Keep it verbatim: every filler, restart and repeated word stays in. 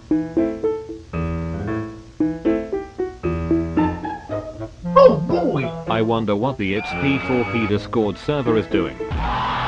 Oh boy! I wonder what the It's P four P Discord server is doing.